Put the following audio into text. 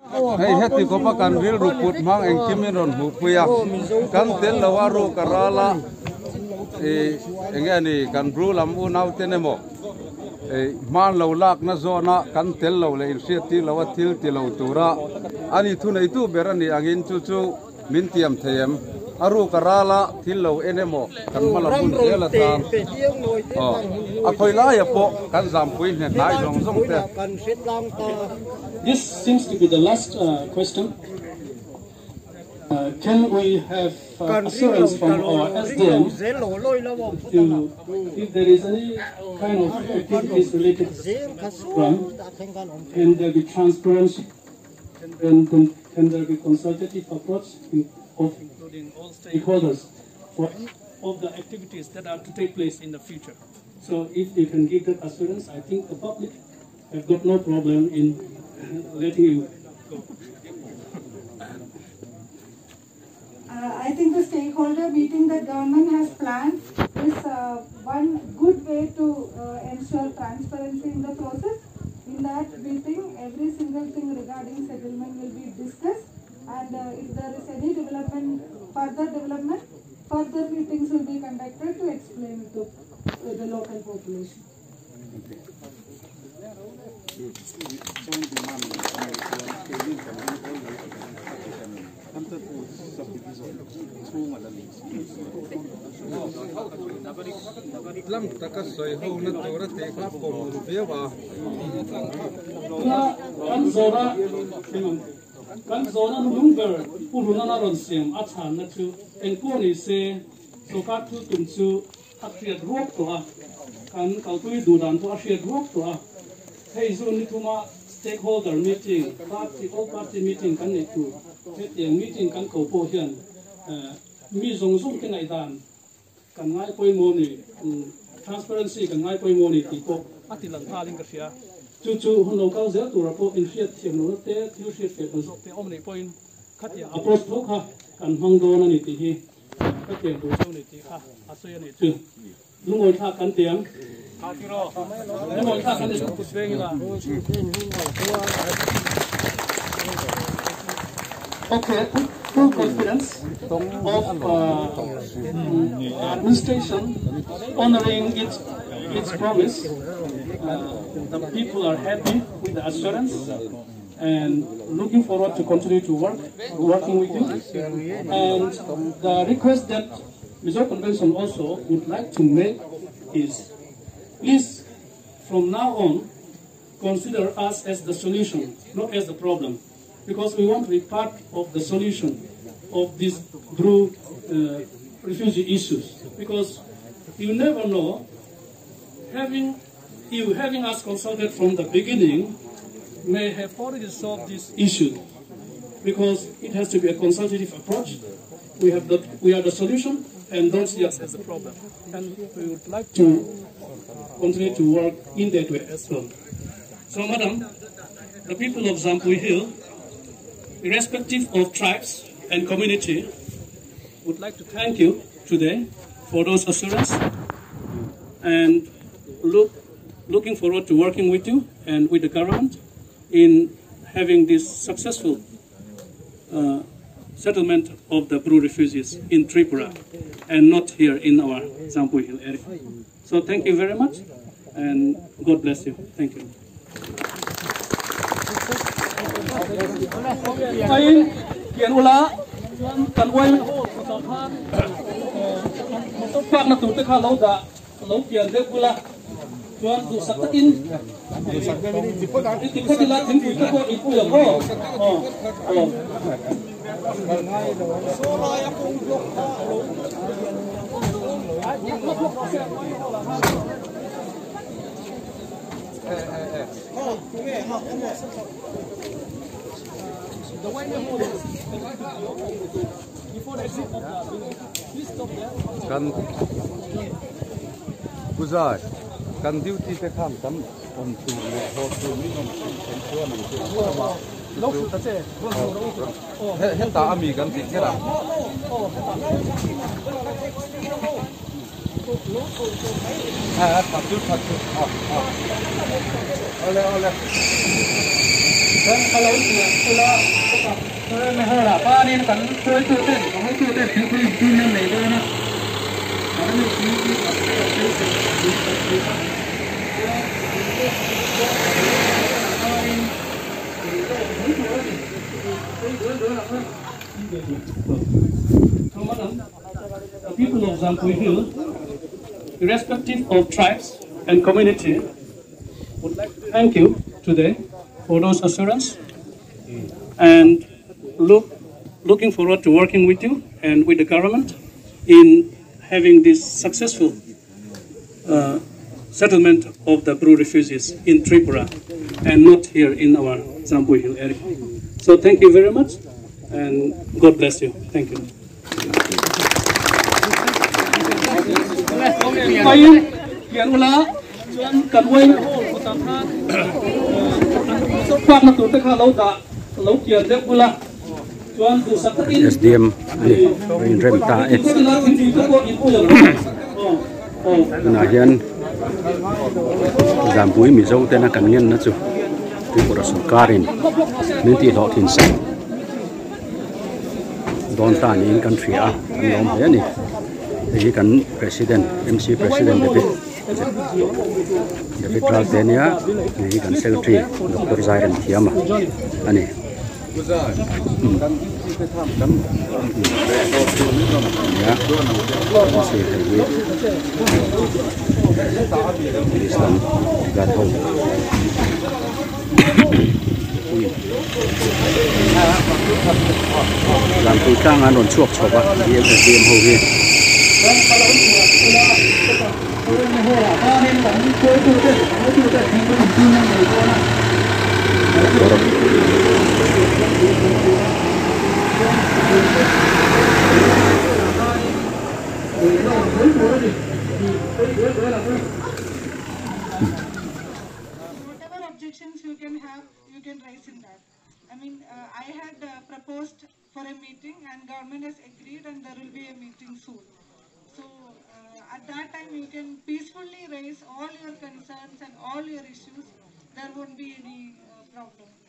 Hey, heti ko pa kan ril ruput mang eng kimiron hu puya kan tel lawaru karala engani kan bru lam u nau tenemo man lo lak na zona kan tel lo le irsiati lawatil ti lo tura ani thuna itu berani angin chu min tiam them aru karala til lo enemo kan malapun tela ta a khoila ya po kan zam pui ne nai rong zong te. This seems to be the last question. Can we have assurance from our SDM if there is any kind of activities related to crime? Can there be transparency? And can there be consultative approach of including all stakeholders for all the activities that are to take place in the future? So if you can give that assurance, I think the public have got no problem in letting you go. I think the stakeholder meeting that government has planned is one good way to ensure transparency in the process. In that meeting, every single thing regarding settlement will be discussed, and if there is any development, further meetings will be conducted to explain it to the local population. Lam takasoi ho na tora te ka ko mu bewa kan zona number puruna na ron sem achan na chu engko ni se so ka tu tum chu atriat rok to a kan kalpui dudan to atriat rok to a hei zon ni tuma stakeholder meeting all party meeting kan ni tu hetiang meeting kan ko po hian mi zong zong ke nai dan kan ngai poi mo ni transparency kan ngai poi mo ni ti ko atilang haling ka sia chu hon lo kau zel tu rapo in fiat thiam no te thiu fiat fe kon te om nei point khatia approach thok ha kan hang do na ni ti hi ka tiang du chau ni ti ha asoya ni chu lungoi tha kan tiang ha ti ro lungoi tha kan ni ku sveng la okay full confidence of administration honoring its promise. The people are happy with the assurance and looking forward to continue to working with you. And the request that Mizo Convention also would like to make is, please, from now on, consider us as the solution, not as the problem, because we want to be part of the solution of these refugee issues. Because you never know, having us consulted from the beginning may have already solved this issue, because it has to be a consultative approach. We are the solution, and don't see us as the problem. And we would like to continue to work in that way as well. So, Madam, the people of Zampui Hill, irrespective of tribes and community, would like to thank you today for those assurances, and looking forward to working with you and with the government in having this successful settlement of the Bru refugees in Tripura and not here in our Zampui Hill area. So thank you very much, and God bless you. Thank you. Kian ula kan wai ta phan to pak na tu te kha lo da lo kian de ula chuan du sak ta in ti kha ti la thing pu ko i pu ya ko so la ya kong blok ha kan kuzai kan duty te kham tam om tu le ho tu ni om tu en tu nam tu ma lo su ta che he ta ami kan ti kera ha pa tu ole kalau pula mehora pa ni kan koi tu te koi tu te koi tu ni nei do na ada ni ki the people of Zampuy Hill, irrespective of tribes and community, would like to thank you today for those assurance and looking forward to working with you and with the government in having this successful settlement of the Bru refugees in Tripura and not here in our Zampuy Hill area. So thank you very much and God bless you. Thank you. Hiện ula chuan kan wai ko ta tha so pak na tu te kha lo kian de ula chuan du sak in SDM in rem ta e na hian Zampuy mi zo te na kan ngen na chu Tripura sarkarin min ti lo thin sa don ta ni in country a an lom he ni hi kan president MC president David Raltenia hi kan secretary Dr. Zairan Thiama ani ya si hi Islam gan ho làm từ trang ăn đồn chuộc cho bạn đi em tìm hầu hết Whatever objections you can have, you can raise in that. I mean, I had proposed for a meeting and government has agreed and there will be a meeting soon. So at that time you can peacefully raise all your concerns and all your issues. There won't be any problem.